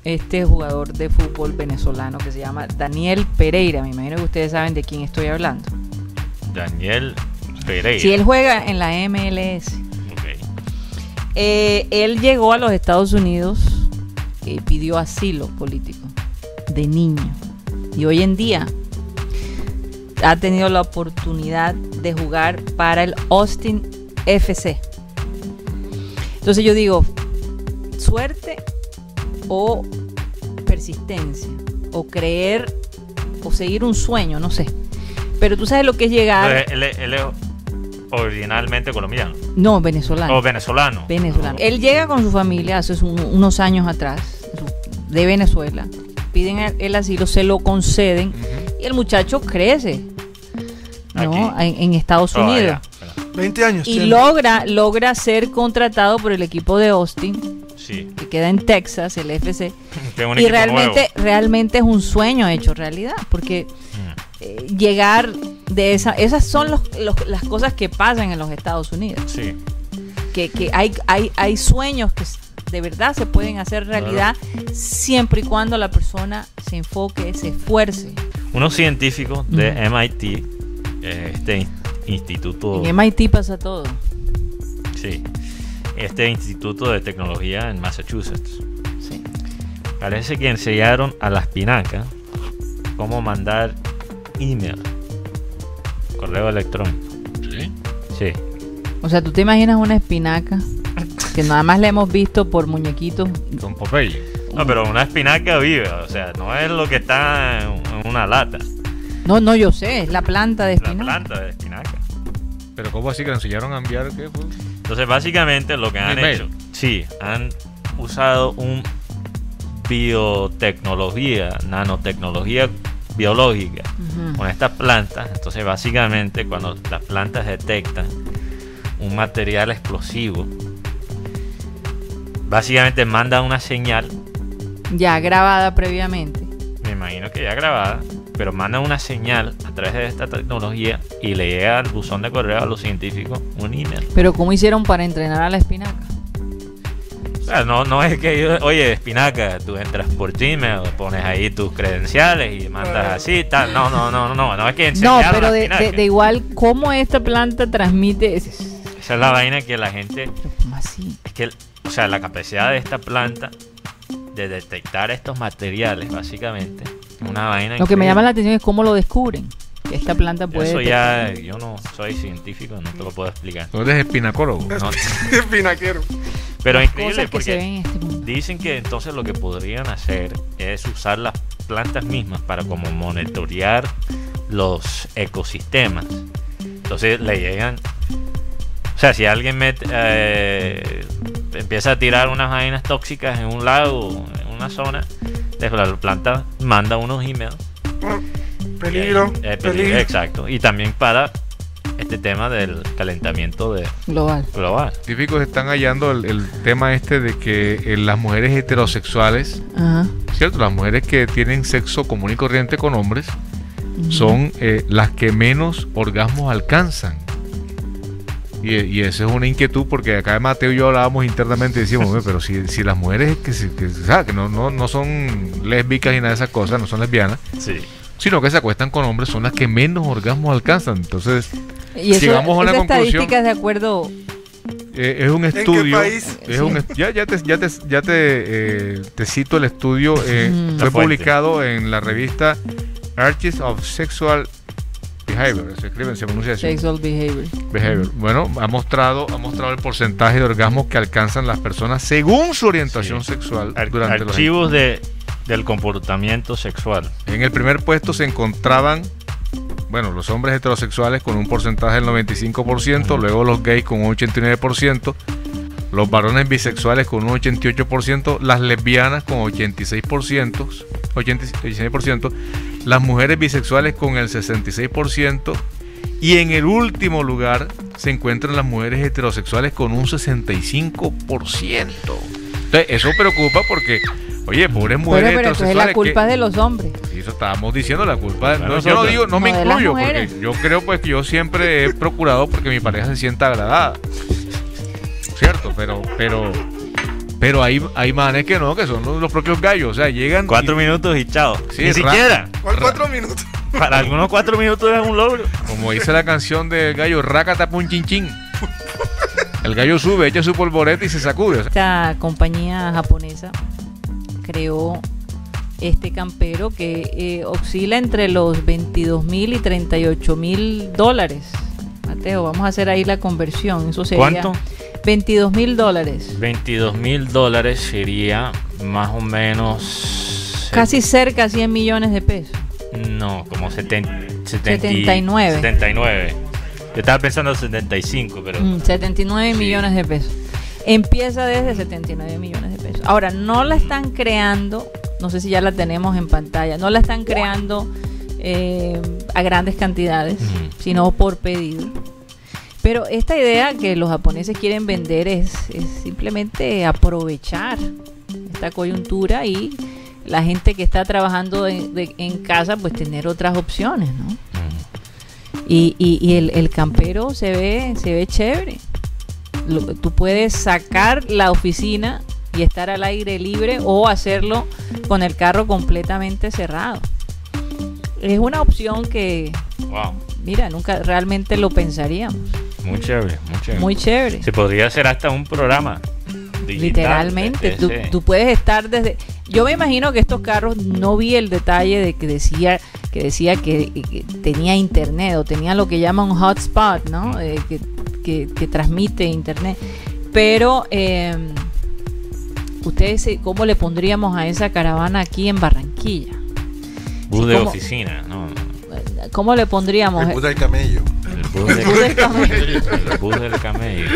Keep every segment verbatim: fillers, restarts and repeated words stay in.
este jugador de fútbol venezolano que se llama Daniel Pereira. Me imagino que ustedes saben de quién estoy hablando. Daniel Pereira. Sí, él juega en la M L S. Okay. Eh, él llegó a los Estados Unidos y pidió asilo político de niño. Y hoy en día ha tenido la oportunidad de jugar para el Austin F C. Entonces yo digo, suerte o persistencia, o creer, o seguir un sueño, no sé. Pero tú sabes lo que es llegar... Entonces, él, él es originalmente colombiano. No, venezolano. O venezolano. Venezolano. Oh. Él llega con su familia hace un, unos años atrás, de Venezuela. Piden el, el asilo, se lo conceden, uh-huh. y el muchacho crece, ¿no? En, en Estados oh, Unidos. Ya, veinte años. Y tiene. logra, logra ser contratado por el equipo de Austin, sí. que queda en Texas, el F C. Un y realmente, realmente es un sueño hecho realidad, porque mm. eh, llegar de esa, esas son los, los, las cosas que pasan en los Estados Unidos. Sí. Que, que hay, hay, hay sueños que de verdad se pueden hacer realidad, claro. siempre y cuando la persona se enfoque, se esfuerce. Unos científicos de mm. M I T, este instituto... En M I T pasa todo. Sí. Este instituto de tecnología en Massachusetts. Sí. Parece que enseñaron a la espinaca cómo mandar email, correo electrónico. Sí. Sí. O sea, ¿tú te imaginas una espinaca que nada más la hemos visto por muñequitos? Con Popeye. No, pero una espinaca viva, o sea, no es lo que está en una lata. No, no, yo sé, es la planta de espinaca. La planta de espinaca. Pero ¿cómo así que le enseñaron a enviar qué fue? Entonces, básicamente lo que han email. hecho, sí, han usado un biotecnología, nanotecnología biológica uh-huh. con estas plantas. Entonces, básicamente, cuando las plantas detectan un material explosivo, básicamente mandan una señal. Ya grabada previamente. Me imagino que ya grabada, pero mandan una señal a través de esta tecnología y le llega al buzón de correo a los científicos un email. Pero ¿cómo hicieron para entrenar a la espinaca? O sea, no, no es que yo, oye, espinaca, tú entras por Gmail, pones ahí tus credenciales y mandas así, tal. No, no, no, no, no es que No, enseñaron pero a la de, espinaca. de, de igual, ¿cómo esta planta transmite? Esa es la vaina que la gente... Pero ¿cómo así? Es que, o sea, la capacidad de esta planta de detectar estos materiales, básicamente, una vaina. Lo que me llama la atención es cómo lo descubren. Que esta planta puede. Eso ya, yo no soy científico, no te lo puedo explicar. ¿No eres espinacólogo? No. Espinaquero. Pero Las increíble cosas que porque se ven en este mundo. dicen que entonces lo que podrían hacer es usar las plantas mismas para como monitorear los ecosistemas. Entonces le llegan. O sea, si alguien mete, eh, empieza a tirar unas vainas tóxicas en un lago, en una zona, la planta manda unos emails. Peligro, Y, eh, peligro, peligro. exacto. Y también para este tema del calentamiento de Global. global. Científicos están hallando el, el tema este de que eh, las mujeres heterosexuales, Ajá. ¿cierto? Las mujeres que tienen sexo común y corriente con hombres Ujú. son eh, las que menos orgasmos alcanzan. Y, y eso es una inquietud porque acá Mateo y yo hablábamos internamente y decíamos, "Hombre, pero si, si las mujeres que, se- que, o sea, que no, no, no son lésbicas ni nada de esas cosas, no son lesbianas, Sí. sino que se acuestan con hombres, son las que menos orgasmos alcanzan. Entonces, Y eso, Llegamos a una esa conclusión. estadística es de acuerdo. eh, es un qué estudio. país? Es un est- ya, ya te, ya te, ya te, eh, te cito el estudio. eh, Mm. fue La fuente. publicado en la revista Archives of Sexual Behavior. Se escribe, se pronuncia así. Sexual behavior. Behavior. Bueno, ha mostrado, ha mostrado el porcentaje de orgasmos que alcanzan las personas según su orientación Sí. sexual Ar- durante los archivos de, del comportamiento sexual. En el primer puesto se encontraban, bueno, los hombres heterosexuales con un porcentaje del noventa y cinco por ciento, Ujú. luego los gays con un ochenta y nueve por ciento, los varones bisexuales con un ochenta y ocho por ciento, las lesbianas con ochenta y seis por ciento, ochenta y seis por ciento, las mujeres bisexuales con el sesenta y seis por ciento, y en el último lugar se encuentran las mujeres heterosexuales con un sesenta y cinco por ciento. Entonces, eso preocupa porque, oye, pobres mujeres Bueno, pero entonces heterosexuales la culpa que- es de los hombres. y eso estábamos diciendo, la culpa de- Bueno, no, yo nosotros. no digo, no me No, de las incluyo, porque mujeres. yo creo pues que yo siempre he procurado porque mi pareja se sienta agradada, cierto, pero pero Pero hay, hay manes que no, que son los, los propios gallos. O sea, llegan. Cuatro y, minutos y chao. Sí, Ni ra- siquiera. ¿Cuál cuatro minutos? Para algunos cuatro minutos es un logro. Como dice la canción del gallo, rácata pun chin chin. El gallo sube, echa su polvorete y se sacude. O sea, Esta compañía japonesa creó este campero que eh, oscila entre los veintidós mil y treinta y ocho mil dólares. Mateo, vamos a hacer ahí la conversión. Eso sería ¿Cuánto? veintidós mil dólares. veintidós mil dólares sería más o menos. Casi cerca a cien millones de pesos. No, como setenta, setenta y nueve. setenta y nueve. Yo estaba pensando setenta y cinco, pero. Mm, setenta y nueve Sí. millones de pesos. Empieza desde setenta y nueve millones de pesos. Ahora, no la están creando, no sé si ya la tenemos en pantalla, no la están creando eh, a grandes cantidades, Ujú. sino por pedido. Pero esta idea que los japoneses quieren vender es, es simplemente aprovechar esta coyuntura y la gente que está trabajando en, de- en casa, pues tener otras opciones, ¿no? Mm. Y, y, y el, el campero se ve, se ve chévere. Lo- tú puedes sacar la oficina y estar al aire libre o hacerlo con el carro completamente cerrado. Es una opción que, Wow. mira, nunca realmente lo pensaríamos. Muy chévere, muy chévere. Muy chévere. Se podría hacer hasta un programa digital Literalmente, de tú, ese- tú puedes estar desde... Yo me imagino que estos carros, no vi el detalle de que decía que decía que, que tenía internet o tenía lo que llaman un hotspot, ¿no? Eh, que, que, que transmite internet. Pero, eh, ustedes, se- ¿cómo le pondríamos a esa caravana aquí en Barranquilla? bus sí, de ¿cómo? oficina, ¿no? ¿Cómo le pondríamos? El bus del camello. El bus, de- El bus del camello. el bus del camello.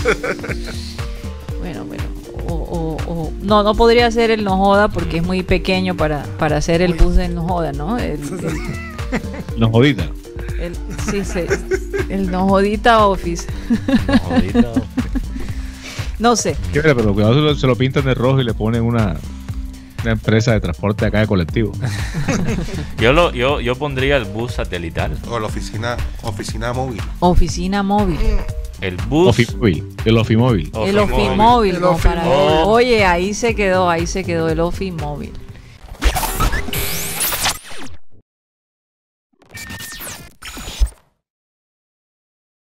Bueno, bueno. O, o- o- no, no podría ser el No Joda porque es muy pequeño para, para hacer el bus del No Joda, ¿no? El, el- No jodita. el- sí, sí, el No Jodita Office. No, jodita. No sé. Chévere, pero cuidado se lo, se lo pintan de rojo y le ponen una, una empresa de transporte acá de colectivo. Yo, lo, yo, yo pondría el bus satelital. O la oficina, oficina móvil. Oficina móvil. El bus. Ofimóvil. El Ofimóvil. El Ofimóvil. Ofimóvil. El como para- Ofimóvil. Oye, ahí se quedó, ahí se quedó el Ofimóvil.